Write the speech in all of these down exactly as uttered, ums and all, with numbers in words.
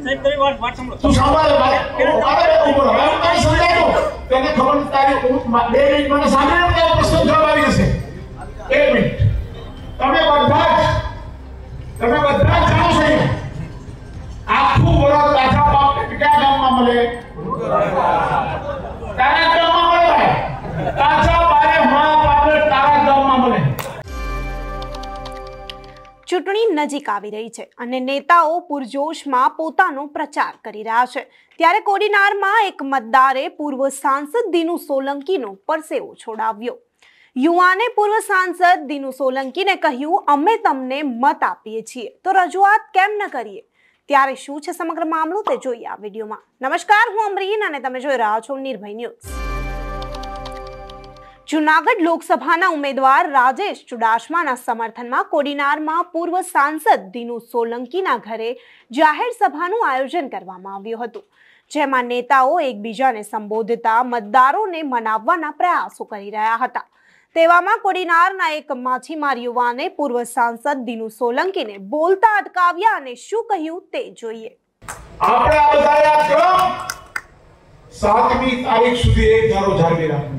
સાહેબ તમે વાત વાત સાંભળો. તું સાંભળ મારે ઉભો રહો. હવે તારી સમજાય તને ખબર નથી તારી બે મિનિટ મને સાંભળીને તારો પ્રશ્ન જવાબ આવી જશે. એક મિનિટ. તમે બધા જ તમે બધા જ જાણો છો આખું વરસ તાજા બાપને કયા ગામમાં મળે? તારા ગામમાં મળે ભાઈ. તાજા બારે માં બાપને તારા ગામમાં મળે. ચૂંટણી નજીક આવી રહી છે અને નેતાઓ પૂરજોશમાં પોતાનો પ્રચાર કરી રહ્યા છે ત્યારે કોડીનારમાં એક મતદારે પૂર્વ સાંસદ દિનુ સોલંકીનો પરસેવો છોડાવ્યો. યુવાને પૂર્વ સાંસદ દિનુ સોલંકીને કહ્યું, અમે તમને મત આપીએ છીએ તો રજૂઆત કેમ ન કરીએ? ત્યારે શું છે સમગ્ર મામલો તે જોઈએ આ વિડીયોમાં. નમસ્કાર, હું અમરીન અને તમે જોઈ રહ્યા છો નિર્ભય ન્યૂઝ. જૂનાગઢ લોકસભાના ઉમેદવાર રાજેશ ચુડાસમાના સમર્થનમાં કોડીનારમાં પૂર્વ સાંસદ દિનુ સોલંકીના ઘરે જાહેર સભાનું આયોજન કરવામાં આવ્યું હતું, જેમાં નેતાઓ એકબીજાને સંબોધતા મતદારોને મનાવવાના પ્રયાસો કરી રહ્યા હતા. તેવામાં કોડીનારના એક માછીમાર યુવાને પૂર્વ સાંસદ દિનુ સોલંકીને બોલતા અટકાવ્યા અને શું કહ્યું તે જોઈએ. આપણે આ બધા યાદ કરો. સાતમી તારીખ સુધી એક ધારો જાળવી રાખો.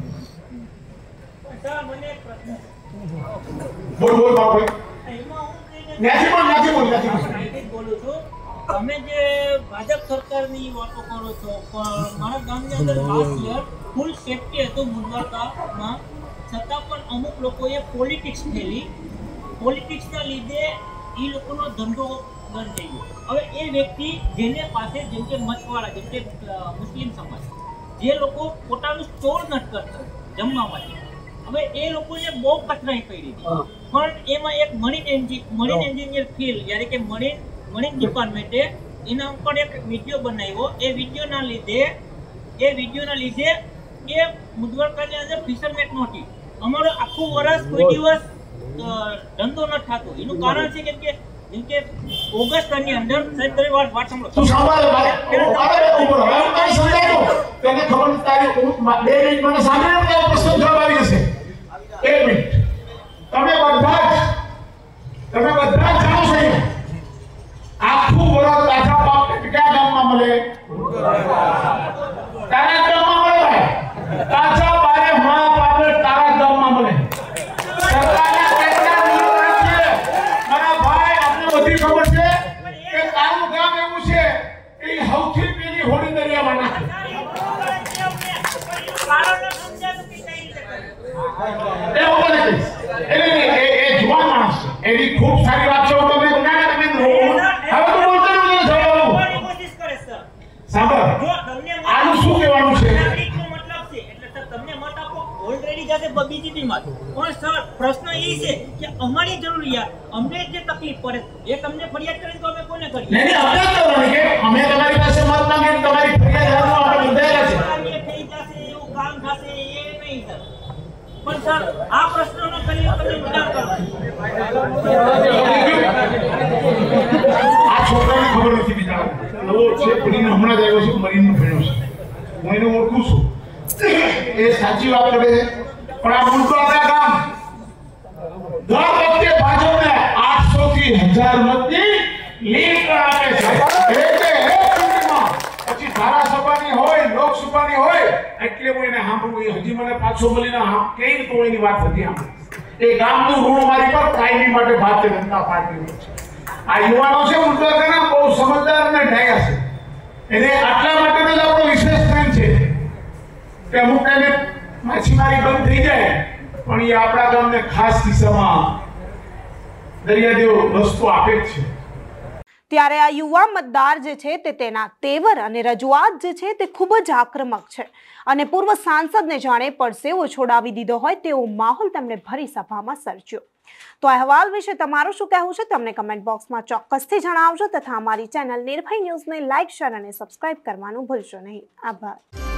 બોલ બોલ બાપુ. નથી બોલ નથી બોલ નથી બોલું છું. તમે જે ભાજપ સરકારની વાતો કરો છો, પણ મારા ગામની અંદર લાસ્ટ યર ફૂલ સેફટી હતું મુદ્દામાં, છતાં પણ અમુક લોકોએ પોલિટિક્સ ખેલી. પોલિટિક્સના લીધે એ લોકોનો ધંધો બંધ થઈ ગયો. હવે એ વ્યક્તિ જેને પાસે જેમ કે મછવાળા, જેમ કે મુસ્લિમ સમાજ, જે લોકો પોતાનું સ્ટોર નથી કરતા જમવા માટે, હવે એ લોકોને બહુ કઠણાઈ પડી હતી. પણ એમાં એક marine engine marine engineer field, જ્યારે કે મરીન મરીન ડિપાર્ટમેન્ટે એના ઉપર એક વિડીયો બનાવ્યો. એ વિડીયોના લીધે એ વિડીયોના લીધે એ મુદ્દવાડકાની અંદર ફિશરમેન નહોતી. અમારો આખું વર્ષ કોઈ દિવસ ધંધો ન થતો. એનું કારણ છે કેમ કે જેમ કે ઓગસ્ટની અંદર સાહેબ તમે વાત વાત સાંભળો. તું સાંભળ મારે ઉભો રહો. હવે તારી સમજાય તને ખબર નથી તારી બે મિનિટ મને સાંભળીને તારો પ્રશ્ન જવાબ આવી જશે. એક મિનિટ. તમે બધા જ તમે બધા જ જાણો છો આખું વરસ તાજા બાપને કયા ગામમાં મળે? તારા ગામમાં મળે ભાઈ. તાજા બારે માં બાપને તારા ગામમાં મળે. સરકારના કેટલા નિયમો છે મારા ભાઈ, આપણે બધી ખબર છે કે તારું ગામ એવું છે કે સૌથી પેલી હોળી દરિયામાં નાખે. એ ઉપર કહીશ એટલે એ એ જુવાન માણસ છે, એની ખૂબ સારી વાત છે. હું તમને ના ના તમે હવે તો બોલતો નથી જવાબ. કોશિશ કરે સર. સાંભળ, જો તમને આનું શું કહેવાનું છે? નાગરિકનો મતલબ છે એટલે સર તમને મત આપો ઓલરેડી જાતે બીજેપીમાં. પણ સર પ્રશ્ન એ છે કે અમારી જરૂરિયાત, અમને જે તકલીફ પડે એ તમને ફરિયાદ કરીને તો અમે કોને કરીએ? નહીં નહીં, આપણે કરવાની કે અમે તમારી પાસે મત માંગીને તમારી ફરિયાદ હાલમાં આપણે બંધાયેલા છે. એ થઈ જશે એવું કામ થશે એ નહીં સર. પણ સર આ પ્રશ્નનો કરીને તમે નિદાન કરો. આ છોકરાને ખબર નથી બિચારો નવો છે, પણ હમણાં જ આવ્યો છે, મરીનનો ભણ્યો છે, હું એને ઓળખું છું. એ સાચી વાત કરે છે, પણ આ મુદ્દો આપણા ગામ દર વખતે ભાજપને આઠસો થી હજાર મતની લીડ આપે છે. એટલે પછી ધારાસભાની હોય, લોકસભાની હોય, એટલે હું એને સાંભળું. હજી મને પાછો મળીને કઈ તો એની વાત નથી સાંભળી. એ ગામનું ઋણ મારી પર કાયમી માટે ભારતીય જનતા પાર્ટીનું છે. આ યુવાનો છે મુદ્દાના બહુ સમજદાર અને ડાયા છે. એને આટલા માટે જ આપણો વિશેષ પ્રેમ છે કે અમુક ટાઈમે માછીમારી બંધ થઈ જાય પણ એ આપણા ગામને ખાસ દિશામાં દરિયાદેવ રસ્તો આપે જ છે. ત્યારે આ યુવા મતદાર જે છે તે તેના તેવર અને રજૂઆત જે છે તે ખૂબ જ આક્રમક છે અને પૂર્વ સાંસદને જાણે પરસેવો છોડાવી દીધો હોય તેવો માહોલ તેમને ભરી સભામાં સર્જ્યો. તો અહેવાલ વિશે તમારું શું કહેવું છે તમને કમેન્ટ બોક્સમાં ચોક્કસથી જણાવજો તથા અમારી ચેનલ નિર્ભય ન્યૂઝને લાઇક, શેર અને સબસ્ક્રાઇબ કરવાનું ભૂલશો નહીં. આભાર.